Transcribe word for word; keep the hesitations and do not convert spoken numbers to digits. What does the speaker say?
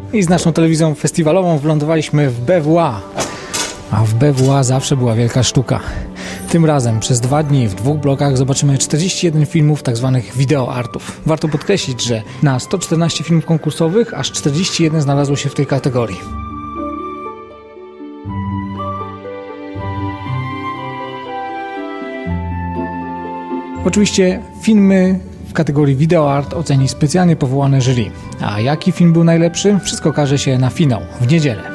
i z naszą telewizją festiwalową wylądowaliśmy w B W A. A w B W A zawsze była wielka sztuka. Tym razem przez dwa dni w dwóch blokach zobaczymy czterdzieści jeden filmów tzw. video artów. Warto podkreślić, że na sto czternaście filmów konkursowych aż czterdzieści jeden znalazło się w tej kategorii. Oczywiście filmy w kategorii Video Art oceni specjalnie powołane jury. A jaki film był najlepszy? Wszystko okaże się na finał, w niedzielę.